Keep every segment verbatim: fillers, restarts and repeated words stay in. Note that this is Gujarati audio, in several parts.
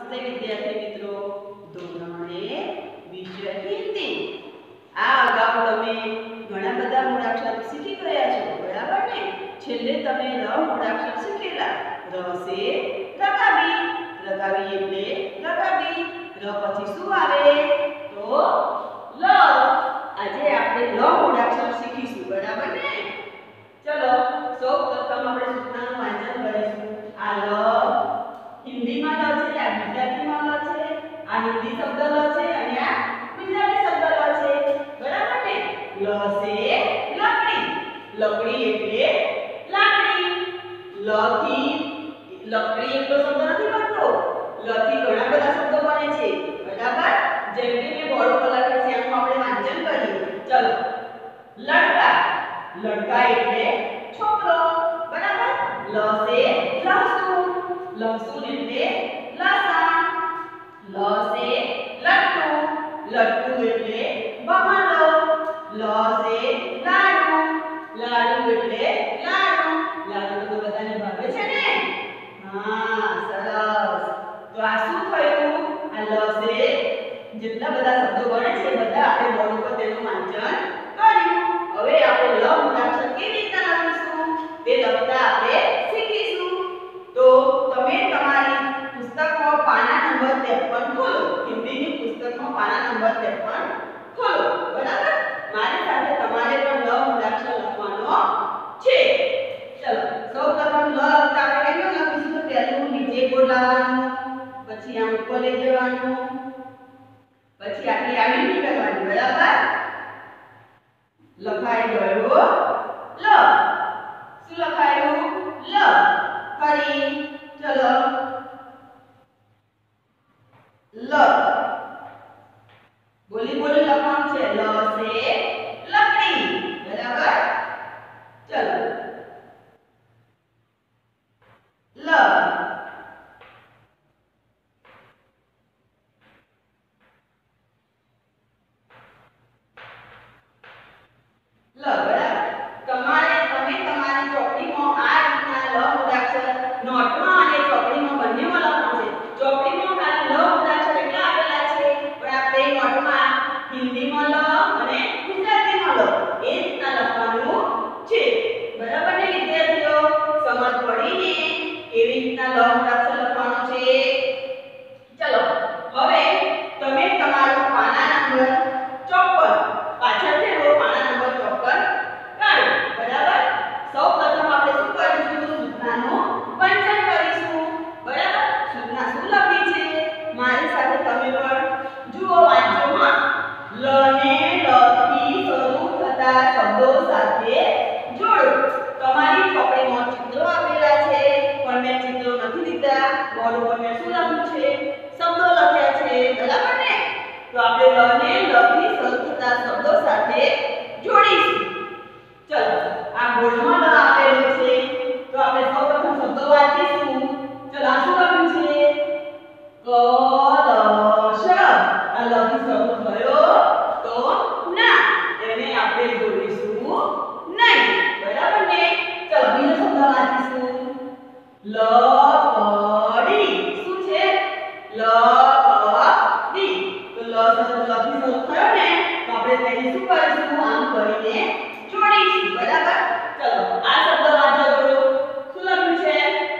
નમસ્તે વિદ્યાર્થી મિત્રો, ધોરણ એક વિષય હિન્દી। આ અગાઉ તમે ઘણા બધા મૂળાક્ષર શીખી ગયા છો, બરાબર ને? છેલ્લે તમે ર મૂળાક્ષર શીખેલા। ર સે રકાબી, રકાબી એટલે રકાબી। ર પછી શું આવે તો લ। આજે આપણે લ મૂળાક્ષર શીખીશું, બરાબર ને? ચલો સૌ પ્રથમ આપણે સૂત્રનું વાંચન કરીશું। આ લ હિન્દીમાં લ છે, આ ગુજરાતીમાં લ છે, આ હિન્દી શબ્દ લ છે અને આ ગુજરાતી શબ્દ લ છે, બરાબર ને? લ સે લકડી, લકડી એટલે લાકડી। લ થી લકડી એટલો શબ્દ નથી બનતો, લ થી ઘણા બધા શબ્દો બને છે, બરાબર? જેમ કે મેં બોર્ડ પર લખ્યું છે એનું આપણે વાંચન કરીએ। ચલો, લડકા, લડકા એટલે છોકરો, બરાબર? લ સે લહસુન, લહસુન એટલે લસણ। લ સે લટ્ટુ, લટ્ટુ એટલે બમણો। લ સે લાડુ, લાડુ એટલે લાડુ। લાડુ તો બધાને ભાવે છે ને? હા, સરસ। તો આ શું થયું? આ લ સે જેટલા બધા શબ્દો બને છે બધા આપણે બોર્ડ ઉપર તેનું વાંચન કર્યું। હવે આપણે લ મૂળાક્ષર કેવી રીતે લખીશું તે લખતા આપણે શીખીશું। તો તમે તમારી પુસ્તકમાં પાના નંબર ત્રેપન ખોલો, હિન્દીની પુસ્તકમાં પાના નંબર ત્રેપન ખોલો, બરાબર? મારી સાથે તમારે પણ લ મૂળાક્ષર લખવાનો છે। ચલો સૌપ્રથમ લ લખતા આપણે કેમ લખીશું? તો પહેલું નીચે બોલાવવાનું, પછી આમ ઉપર લઈ જવાનું, પછી આટલી આવી નહીં કરવાની, બરાબર? લખાઈ ગયો લ। શું લખાયું? લ। ફરી ચલો લ, બોલી બોલી લખવાનું છે। લ સે લકડી, બરાબર? ચલો લ, લ, બરાબર? તમારે તમે તમારી ચોપડીમાં આ રીતના લ મૂળાક્ષર નોટમાં અને ચોપડીમાં બંનેમાં લખવાનું છે। ચોપડીમાં ખાલી લ મૂળાક્ષર એટલા આપેલા છે, પણ આપણે નોટમાં હિન્દીમાં લ અને ગુજરાતીમાં લ એ રીતના લખવાનું છે, બરાબર ને વિદ્યાર્થીઓ? સમજ પડી ને કેવી રીતના લ મૂળાક્ષર લખવાનું છે? ચલો હવે તમે તમારો પાના નંબર ચોપન પાછળ ફેરવો, પાના નંબર ચોપન કાઢો, બરાબર? સૌપ્રથમ આપણે શું કરીશું? સૂચનાનું વાંચન કરીશું, બરાબર? સૂચના શું લખી છે મારી સાથે તમે પણ જુઓ, વાંચો માં। લ ને લ થી શરૂ થતા શબ્દો સાથે જોડો। તમારી ચોપડીમાં ચિત્રો આપેલા છે, પણ મેં ચિત્રો નથી લીધા, બોર્ડ ઉપર મેં શું લખ્યું છે? શબ્દો લખ્યા છે, બરાબર ને? તો આપણે લ ને લ થી શરૂ થતા શબ્દો સાથે જોડીશું। ચલો આ બોર્ડમાં લ આપેલો છે, તો આપણે સૌપ્રથમ શબ્દો વાંચીશું। ચલો આ શું લખ્યું છે? કલશ। આ લ થી શરૂ થયો તો ના, એને આપણે જોડીશું નહીં, બરાબર ને? ચલો બીજો શબ્દ વાંચીશું। લકડી, શું છે? લકડી। તો લ શબ્દ લ થી શરૂ થયો ને, તો આપણે તેને શું કરીશું? આમ કરીને જોડીશું, બરાબર? ચલો આ શબ્દ વાંચો તો શું લખ્યું છે?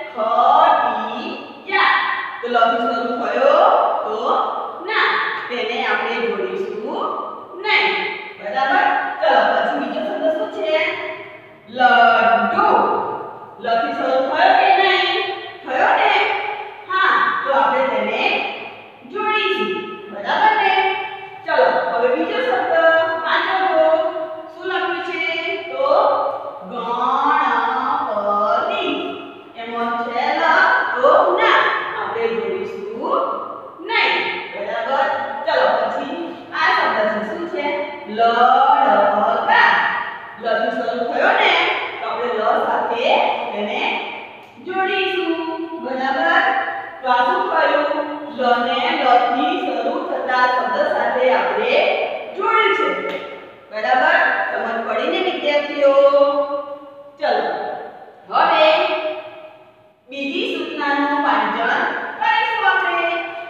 ખટિયા। તો લ થી શરૂ થયો તો ના, તેને આપણે જોડીશું નહીં, બરાબર? ચલો પછી બીજો શબ્દ શું છે? લડ્ડુ। લ થી શરૂ થયો કે નહીં? થયો ને? હા, તો આપણે તેને જોડીશું, બરાબર ને? ચલો હવે બીજો શબ્દ વાંચો તો શું લખ્યું છે? તો ગણપતિ। એમાં છે લ તો ના, આપણે જોડીશું નહીં, બરાબર? ચલો પછી આ શબ્દ છે, શું છે? લડકા। લ થી શરૂ થયો ને, તો આપણે લ સાથે તેને જોડીશું, બરાબર? તો આ શું થયું? લ ને લ થી શરૂ થતા શબ્દ સાથે આપણે જોડ્યું છે, બરાબર? સમજ પડી ને વિદ્યાર્થીઓ? ચલો હવે બીજી સૂચનાનું વાંચન કરીશું આપણે।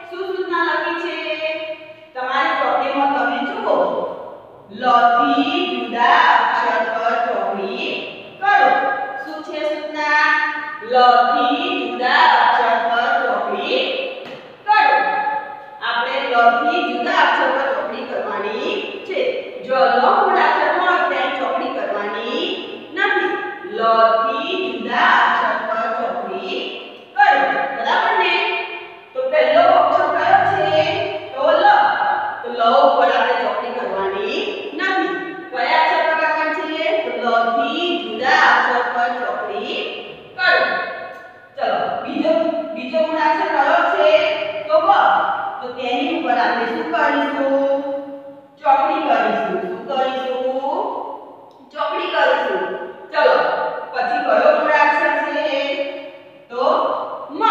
લ થી જુદા અક્ષર પર ચોકડી કરવાની છે. જો લ મૂળાક્ષર હોય ત્યાં ચોકડી કરવાની નથી. લ થી જુદા અક્ષર પર ચોકડી કરો. બરાબર ને? તો પહેલો અક્ષર કયો છે? તો લ. તો લ ઉપર આપણે ચોકડી કરવાની નથી. કયા અક્ષર પર કરવાની છે? તો લ થી જુદા અક્ષર પર ચોકડી કરો. ચલો બીજો બીજો મૂળાક્ષર કયો છે? તો વ. તો તેની ઉપર આપણે શું કરીશું? ચોકડી કરીશું. શું કરીશું? ચોકડી કરીશું. ચલો પછી કયો મૂળાક્ષર છે? તો મ.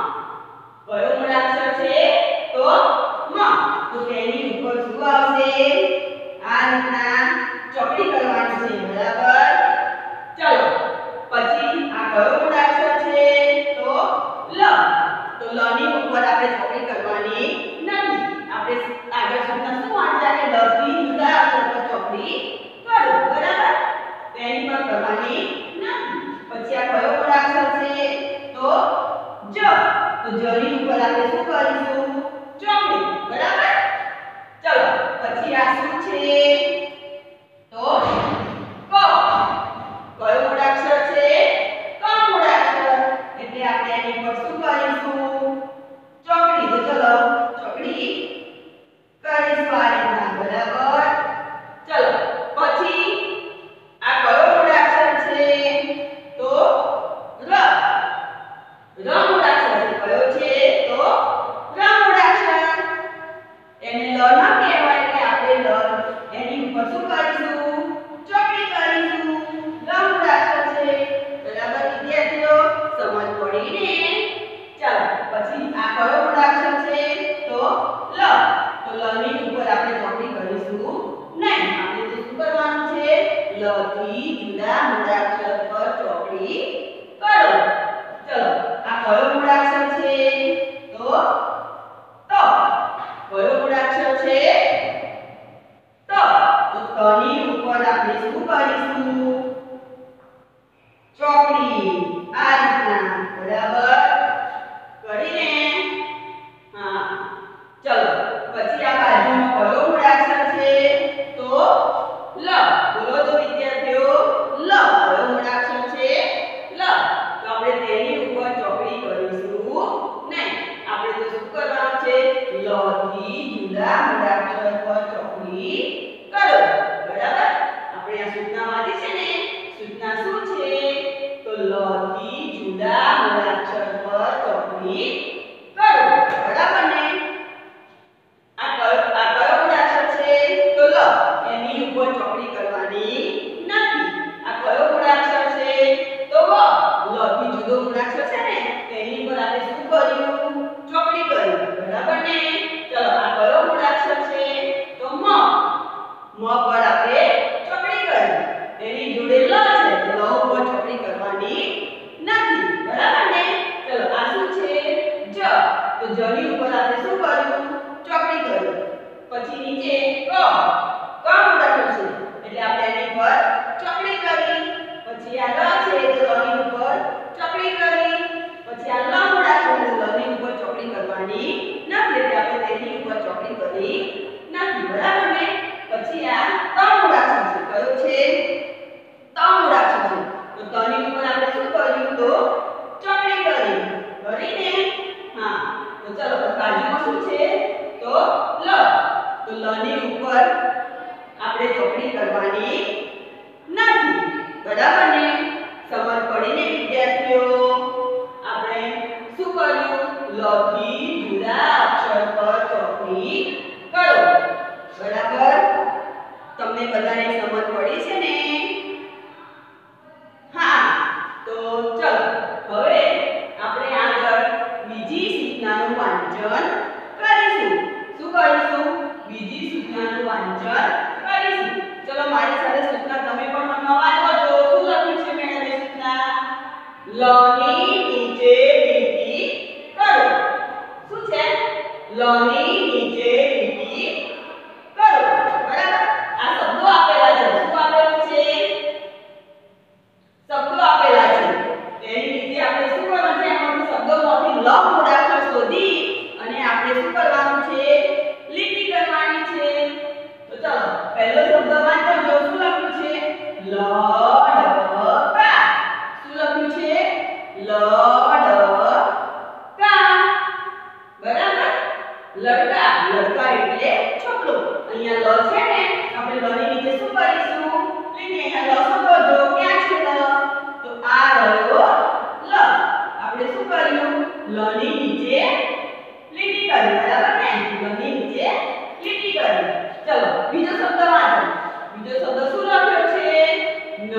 કયો મૂળાક્ષર છે? તો મ. તો તેની ઉપર શું આવશે? આ રીતના ચોકડી કરવાની છે. બરાબર? ચલો પછી આ કયો મૂળાક્ષર છે? તો લ. તો લ ની ઉપર આપણે ચોકડી કરવાની નથી. આપણે આગળ સૂચના શું વાંચ્યા કે લ થી જુદા અક્ષર પર ચોકડી કરો. બરાબર? તેની પર કરવાની નથી. પછી આ કયો મૂળાક્ષર છે? તો જ. તો જ ની ઉપર આપણે શું કરીશું? ચોકડી. બરાબર? ચલો પછી આ શું છે? તો ક. કયો મૂળાક્ષર છે? ક મૂળાક્ષર. એટલે આપણે એની પર શું કરીશું? ચોકડી. તો ચલો ચોકડી કરીશું આ રીતના. બરાબર? ચલો પછી આ કયો મૂળાક્ષર છે? તો ર. ર મૂળાક્ષર છે. કયો છે? તો ર મૂળાક્ષર. એને લ ના કહેવાય કે આપણે લ એની ઉપર શું કરીશું? ચોકડી કરીશું. ર મૂળાક્ષર છે. બરાબર વિદ્યાર્થીઓ? સમજ પડી ને? ચાલો પછી આ કયો મૂળાક્ષર છે? તો લ. તો લ ની ઉપર આપણે ચોકડી કરીશું નહીં. આપણે તો શું કરવાનું છે? લ થી જુદા મૂળાક્ષર પર ચોકડી કરો. ચલો આ કયો મૂળાક્ષર છે? તો ત. કયો મૂળાક્ષર છે? ત. તો ત ની ઉપર આપણે શું કરીશું? ચોકડી. આ રીતના. બરાબર? કરીને હા. ચલો પછી આ બાજુમાં કયો મૂળાક્ષર છે? તો લ. બોલો તો વિદ્યાર્થીઓ. લ. કયો મૂળાક્ષર છે? લ. તો આપણે તેની ઉપર ચોકડી કરીશું નહીં. આપણે તો શું કરવાનું છે? લ થી જુદા મૂળાક્ષર પર ચોકડી કરો. બરાબર? આપણે આ સૂચના વાંચી છે ને? સૂચના શું છે? તો લ થી જુદા મૂળાક્ષર પર ચોકડી કરો. બરાબર ને? આ કયો આ કયો મૂળાક્ષર છે? તો લ. એની ઉપર ચોકડી કરવાની નથી. આ કયો મૂળાક્ષર છે? તો વ. લ થી જુદો મૂળાક્ષર છે ને? તેની ઉપર આપણે શું કર્યું? ચોકડી કરી. બરાબર ને? ચલો આ કયો મૂળાક્ષર છે? તો મ. મ પર આપણે ચોકડી કરી. એની જોડે લ છે. તો લ ઉપર ચોકડી કરવાની નથી. બરાબર ને? ચલો આ શું છે? જ. તો જ ની ઉપર આપણે શું કર્યું? ચોકડી કરી. પછી નીચે ક. ક મૂળાક્ષર છે. એટલે આપણે એની પર ચોકડી કરી. પછી આ ર છે. તો ર ની ઉપર ચોકડી કરી. પછી આ લ મૂળાક્ષર છે. લ ની ઉપર ચોકડી કરવાની નથી. એટલે આપણે તેની ઉપર ચોકડી કરી નથી. બરાબર ને? પછી આ ત મૂળાક્ષર છે. કયો છે? ત મૂળાક્ષર છે. તો ત ની ઉપર આપણે શું કર્યું? તો ચોકડી કરી. કરીને હા. તો ચલો બાજુમાં શું છે? તો લ. તો લ ની ઉપર આપણે ચોકડી કરવાની નથી. બરાબર ને? સમજ પડી ને વિદ્યાર્થીઓ? આપણે શું કર્યું? લ થી જુદા અક્ષર પર ચોકડી કરો. બરાબર? તમને બધાને સમજ પડી છે ને? હા. તો ચલો હવે આપણે આગળ બીજી સૂચનાનું વાંચન કરીશું. શું કરીશું? બીજી સૂચનાનું વાંચન કરીશું. ચલો મારી સાથે સૂચના તમે પણ મને વાંચો તો શું લખ્યું છે મેડમે સૂચના? લ ની નીચે લીટી કરો. શું છે? લ ની નીચે લીટી કરો. બરાબર? આ શબ્દો આપેલા છે. શું આપેલું છે? શબ્દો આપેલા છે. તેની નીચે આપણે શું કરવાનું છે? એમાંથી શબ્દોમાંથી લ મૂળાક્ષર શોધી અને આપણે શું કરવાનું છે? લડકા લડકા એટલે છોકરો અહીંયા લ છે ને આપણે લ ની નીચે શું કરીશું લીટી અહીંયા લ શોધો ક્યાં છે લ તો આ રહ્યો લ આપણે શું કર્યું લ ની નીચે લીટી કરી બરાબર ને લ ની નીચે લીટી કરી ચલો બીજો શબ્દ વાંચો બીજો શબ્દ શું લખ્યો છે ન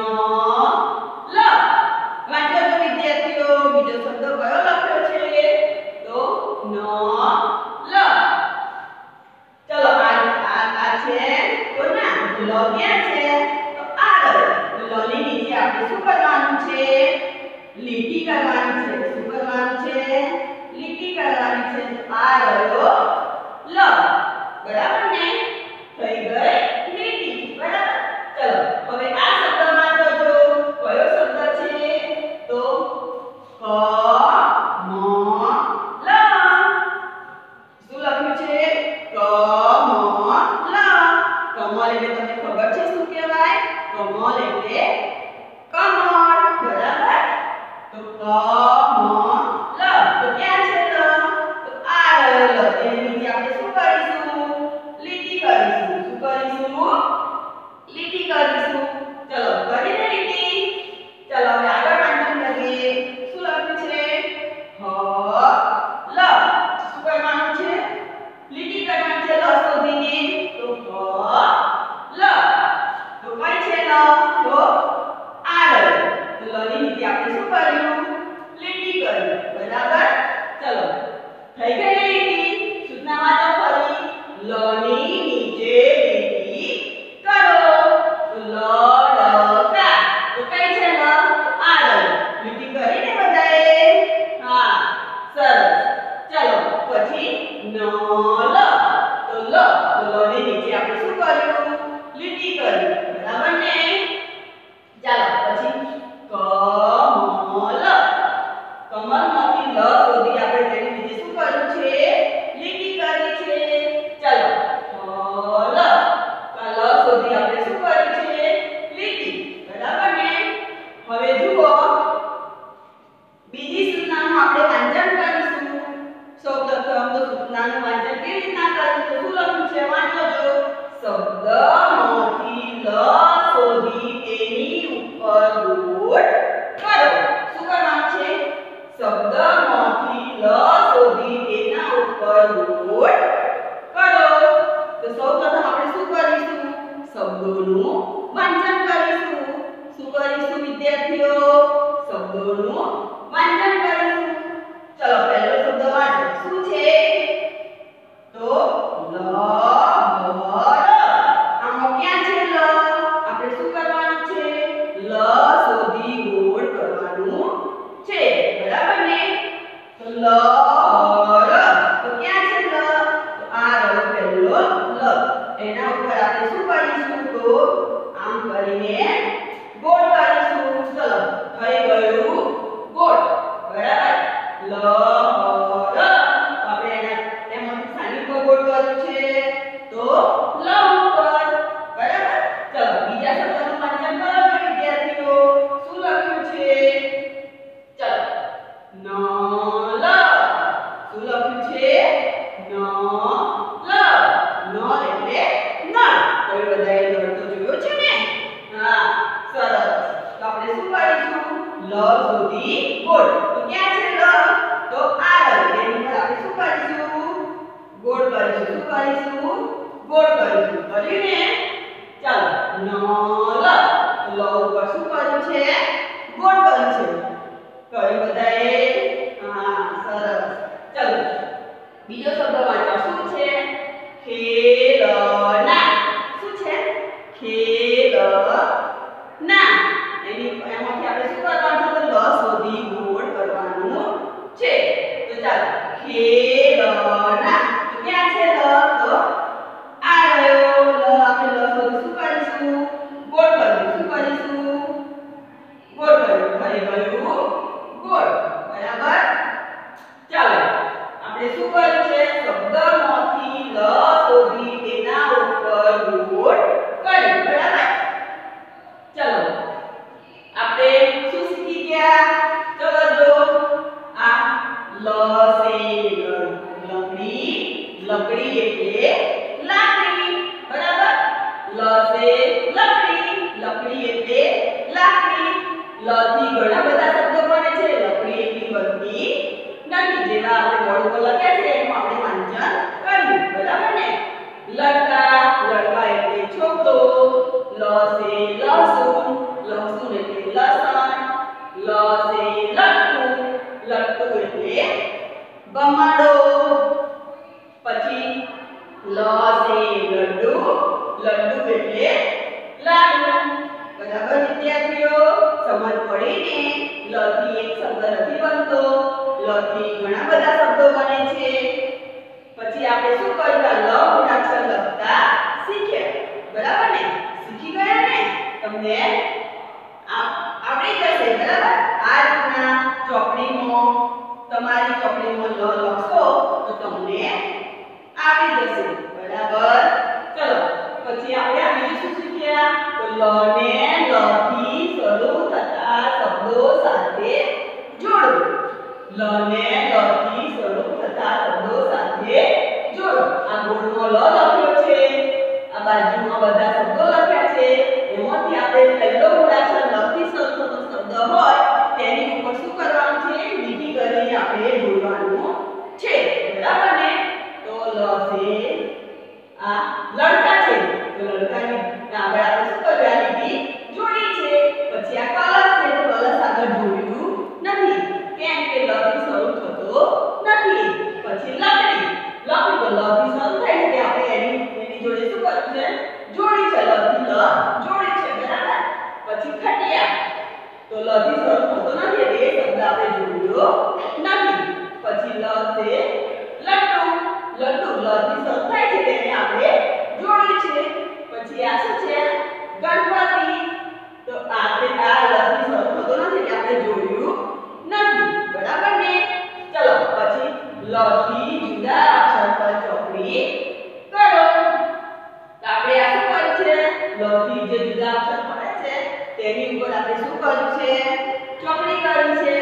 લ વાંચો તો વિદ્યાર્થીઓ બીજો શબ્દ કયો લખ્યો છે તો ન લ ચલો આ આ આ છે તો ના લ ક્યાં છે તો આ રહ્યો તો લ ની નીચે આપણે શું કરવાનું છે લીટી કરવાની છે શું કરવાનું છે લીટી કરવાની છે તો આ રહ્યો લ બરાબર ને થઈ ગઈ લીટી બરાબર ચલો હવે આ શબ્દમાં જોજો કયો શબ્દ છે તો ક મ લ શું લખ્યું છે ક મ લ કમળ એટલે તમને ખબર છે શું કહેવાય કમળ એટલે કમળ બરાબર તો ક મ લ તો ક્યાં છે લ તો આ રહ્યો લ તેની નીચે આપણે શું કરીશું લીટી કરીશું શું કરીશું લીટી કરીશું ચલો કરીને લીટી ચલો હવે આગળ વાંચન કરીએ શું લખ્યું છે હ લ શું કરવાનું છે લીટી કરવાની છે લ શોધીને તો હ લ તો કઈ છે લ તો આ રહ્યો તો લ ની નીચે આપણે શું કર્યું લીટી કરી બરાબર ચલો થઈ ગઈ ને લીટી સૂચના વાંચો ફરી લ ની નીચે લીટી કરો તો લડકા તો કઈ છે લ આ રહ્યો લીટી કરીને બધાએ હા સરસ ચલો પછી ન લ તો લ તો લ ની નીચે આપણે શું કર્યું લીટી કરી બરાબર ને ચાલો પછી ક મ લ કમળમાંથી લ શોધી આપણે તેની નીચે શું કર્યું છે લીટી કરી છે ચાલો હ લ લ શોધી આપણે શું કર્યું છે લીટી બરાબર ને હવે જુઓ બીજી સૂચનાનું આપણે વાંચન કરીશું સૌપ્રથમ તો સૂચનાનું વાંચન કેવી રીતના કરીશું શું લખ્યું છે વાંચો જો શબ્દમાંથી લ શોધી તેની ઉપર ગોળ કરો શું કરવાનું છે શબ્દમાંથી લ શોધી તેના ઉપર ગોળ કરો તો સૌપ્રથમ આપણે શું કરીશું શબ્દોનું વાંચન કરીશું શું કરીશું વિદ્યાર્થીઓ શબ્દોનું વાંચન કરીશું ચલો પહેલો શબ્દ વાંચો શું છે તો લ બર આમાં ક્યાં છે લ આપણે શું કરવાનું છે લ શોધી ગોળ કરવાનું છે બરાબર ને તો લ બર તો ક્યાં છે લ તો આ રહ્યો પહેલો લ એના ઉપર આપણે શું કરીશું તો આમ કરીને ગોળ કરીશું ચલો થઈ ગયું ગોળ બરાબર લ બર આપણે એના એમાંથી સાની પર ગોળ કર્યું છે તો લ ઉપર બરાબર ચલો બીજા શબ્દનું વાંચન કરો વિદ્યાર્થીઓ શું લખ્યું છે ચલો ન લ શું લખ્યું છે ન લ ન એટલે નળ કોઈ બધાએ નળ તો જોયો છે ને હા સરસ તો આપણે શું કરીશું લ શોધી ગોળ તો ક્યાં છે લ તો આ રહ્યો એની પર આપણે શું કરીશું ગોળ કરીશું શું કરીશું ગોળ કરીશું કર્યું ને ચાલો ન લ લ ઉપર શું કર્યું છે ગોળ કર્યું છે કર્યું બધાએ હા સરસ ચાલો બીજો શબ્દ વાંચો શું છે ખેલના શું છે ખેલના એની એમાંથી આપણે શું કરવાનું છે તો લ શોધી ગોળ કરવાનું છે તો ચાલો ખેલના તો ક્યાં છે લ તો આ રહ્યો લ આપણે લ શોધી શું કરીશું ગોળ કરીશું શું કરીશું ગોળ કરીશું થઈ ગયું ગોળ બરાબર ચાલો આપણે શું કર્યું છે શબ્દમાંથી લ શોધી તેના ઉપર ગોળ કર્યું બરાબર ચલો આપણે શું શીખી ગયા ચલો જો આ લ સે લકડી લ લકડી એટલે લાકડી, બરાબર? લ સે લકડી, લકડી એટલે લાકડી. લ થી ઘણા બધા શબ્દો બને છે, લકડી એટલી બનતી નથી. જેવા આપણે બોર્ડ પર લખ્યા છે એનું આપણે વાંચન કર્યું, બરાબર ને? લડકા, લડકા એટલે છોકરો. લ સે લસુન, લસુન એટલે લસણ. લ સે લટ્ટુ, લટ્ટુ એટલે ગમાડો. પછી લ સે લડ્ડુ, લડ્ડુ એટલે લાડુ. બરાબર વિદ્યાર્થીઓ, સમજ પડી ને? લ થી એક શબ્દ નથી બનતો, લ થી ઘણા બધા શબ્દો બને છે. પછી આપણે શું કર્યું? લ મૂળાક્ષર લખતા શીખ્યા, બરાબર ને? શીખી ગયા ને? તમને આવડી જશે, બરાબર? આ રીતના ચોપડીમાં, તમારી ચોપડીમાં લ લખશો તો તમને આવડી જશે, બરાબર? ચલો પછી આપણે આ બીજું શું શીખ્યા? તો લ ને લ થી શરૂ થતા શબ્દો સાથે જોડો. લ ને લ થી શરૂ થતા શબ્દો સાથે જોડો. આ બોર્ડમાં લ લખ્યો છે, આ બાજુમાં બધા શબ્દો લખ્યા છે. એમાંથી આપણે પહેલો મૂળાક્ષર લ થી શરૂ થતો શબ્દ હોય તેની ઉપર શું કરવાનું છે? લીટી કરીને આપણે જોડવાનું છે, બરાબર ને? તો લ સે આ લડકા છે, તો લડકાની આગળ આપણે શું કર્યું? આ લીટી જોડી છે. પછી આ કલશ છે, તો કલશ આગળ જોડ્યું નથી, કેમ કે લ થી શરૂ થતો નથી. પછી લકડી, લકડી તો લ થી શરૂ થાય છે, આપણે એની એની જોડે શું કર્યું છે? જોડી છે. લ થી લ જોડી છે, બરાબર? પછી ખટિયા, તો લ થી શરૂ થતો નથી એટલે એ શબ્દ આપણે જોડ્યો નથી. પછી લ સે લડ્ડુ, લડ્ડુ લ થી શરૂ થાય છે તેને આપણે જોડી છે. પછી આ શું છે? ગણપતિ, તો આપણે આ લ થી શરૂ થતો નથી એટલે આપણે જોડ્યું નથી, બરાબર ને? ચલો પછી લ થી જુદા અક્ષર પર ચોપડી કરો. તો આપણે આ શું કર્યું છે? લ થી જે જુદા અક્ષર પડે છે તેની ઉપર આપણે શું કર્યું છે? ચોપડી કરી છે.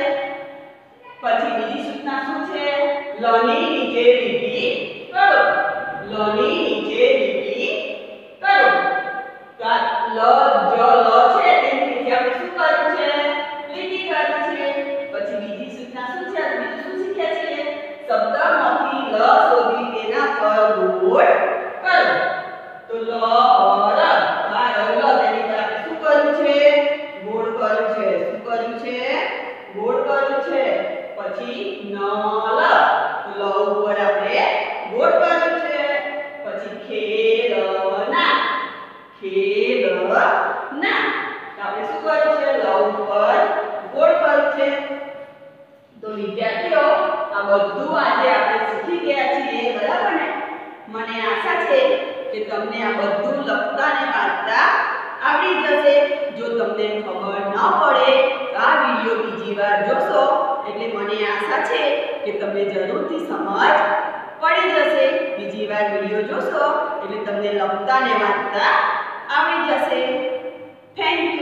પછી બીજી સૂચના શું છે? લ ની નીચે લીટી કરો. લ ની નીચે લીટી કરો. તો આ લ જો લ છે તેની નીચે આપણે શું કર્યું છે? લીટી કરી છે. પછી બીજી સૂચના શું છે? બીજું શું શીખ્યા છે? શબ્દમાંથી લ શોધી તેના પર ગોળ કરો. તો લ ર, આ લ તેની પર આપણે શું કર્યું છે? ગોળ કર્યું છે. શું કર્યું છે? ગોળ કર્યું છે. પછી ન લ, લ ઉપર આપણે ગોળ કર્યું છે. પછી ખેલના, ખેલના, તો આપણે શું કર્યું છે? લ ઉપર ગોળ કર્યું છે. તો વિદ્યાર્થીઓ, આ બધું આજે આપણે શીખી ગયા છીએ, બરાબર ને? મને આશા છે કે તમને આ બધું લખતા ને વાંચતા આવડી જશે. જો તમને ખબર ન પડે તો આ વિડિયો બીજી વાર જોશો એટલે મને આશા છે કે તમને જરૂરથી સમજ પડી જશે. બીજી વાર વિડિયો જોશો એટલે તમને લખતા ને વાંચતા આવડી જશે. Thank you.